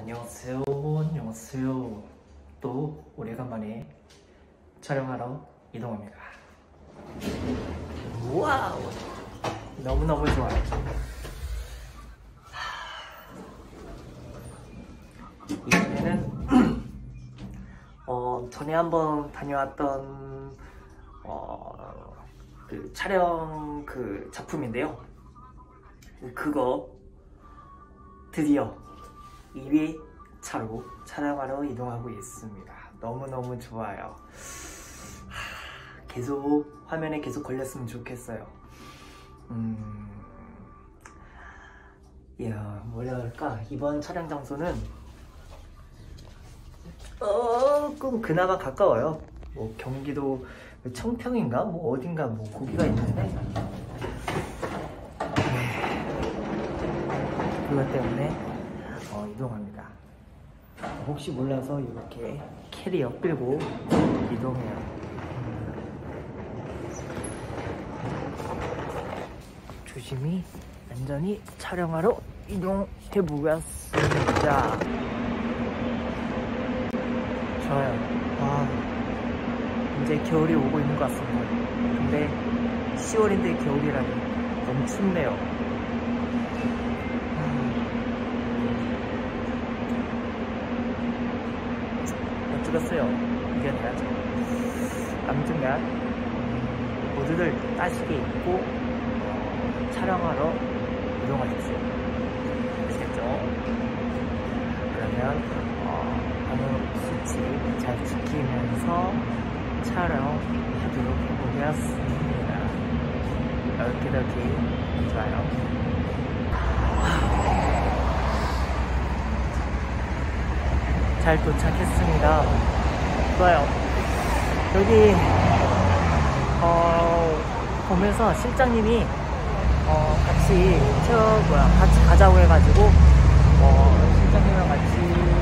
안녕하세요. 안녕하세요. 또 오래간만에 촬영하러 이동합니다. 와우! 너무너무 좋아요. 이번에는 전에 한번 다녀왔던 그 촬영 그 작품인데요. 그거 드디어 2회차로 촬영하러 이동하고 있습니다. 너무너무 좋아요. 계속 화면에 계속 걸렸으면 좋겠어요. 이야, 뭐라 그럴까? 이번 촬영 장소는 조금 그나마 가까워요. 뭐 경기도 청평인가? 뭐 어딘가 뭐 거기가 있는데 그것 때문에 이동합니다. 혹시 몰라서 이렇게 캐리어 끌고 이동해요. 조심히 안전히 촬영하러 이동해 보겠습니다. 좋아요. 이제 겨울이 오고 있는 것 같습니다. 근데 10월인데 겨울이라니 너무 춥네요. 찍었어요. 이겨내야죠. 아무튼간 모두들 따시게 입고 촬영하러 이동하셨어요. 아시겠죠? 그러면 방역 수칙 잘 지키면서 촬영하도록 해보겠습니다. 이렇게 좋아요. 잘 도착했습니다. 좋아요. 여기 보면서 실장님이 같이 같이 가자고 해가지고 실장님이랑 같이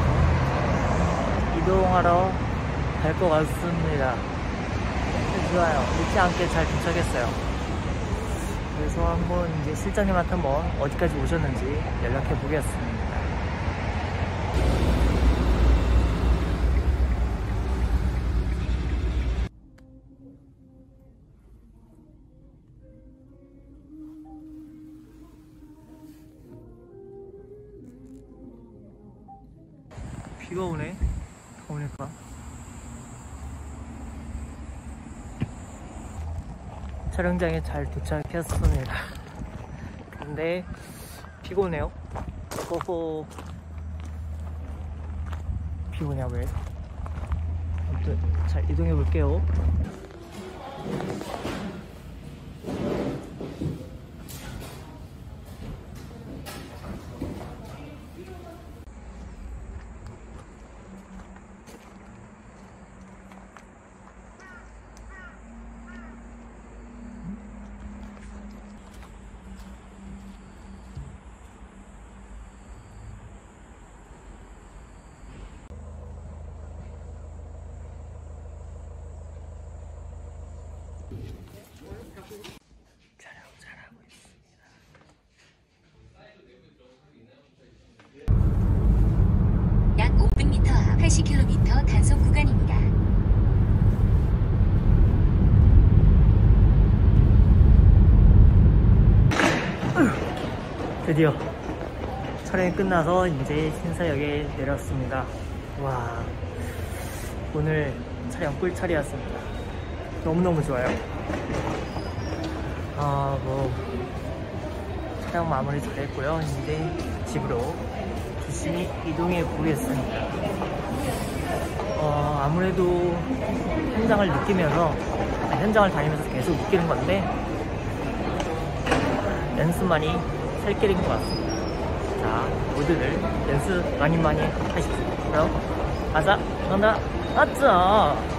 이동하러 갈 것 같습니다. 좋아요. 늦지 않게 잘 도착했어요. 그래서 한번 이제 실장님한테 한번 어디까지 오셨는지 연락해 보겠습니다. 비가 오네. 오니까 촬영장에 잘 도착했습니다. 근데 비가 오네요. 호호. 비 오냐 왜? 아무튼 잘 이동해 볼게요. 촬영 잘하고 있습니다. 약 500m 앞 80km 단속 구간입니다. 드디어 촬영이 끝나서 이제 신사역에 내렸습니다. 와, 오늘 촬영 꿀촬이었습니다. 너무너무 좋아요. 촬영 마무리 잘했고요. 이제 집으로 조심히 이동해 보겠습니다. 아무래도 현장을 다니면서 계속 느끼는 건데 연습만이 살 길인 것 같습니다. 자, 모두들 연습 많이 하십시오. 그럼 가자, 간다, 아짜.